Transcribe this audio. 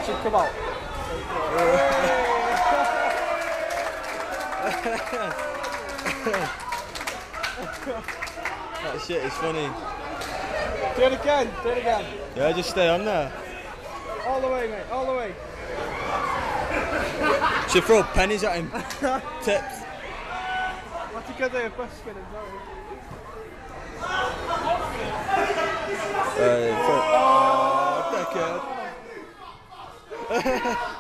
Watch him come out. That shit is funny. Do it again, do it again. Yeah, just stay on there. All the way, mate, all the way. Should throw pennies at him. Tips. What's he gonna do? Bus spinning, sorry. Oh, dickhead.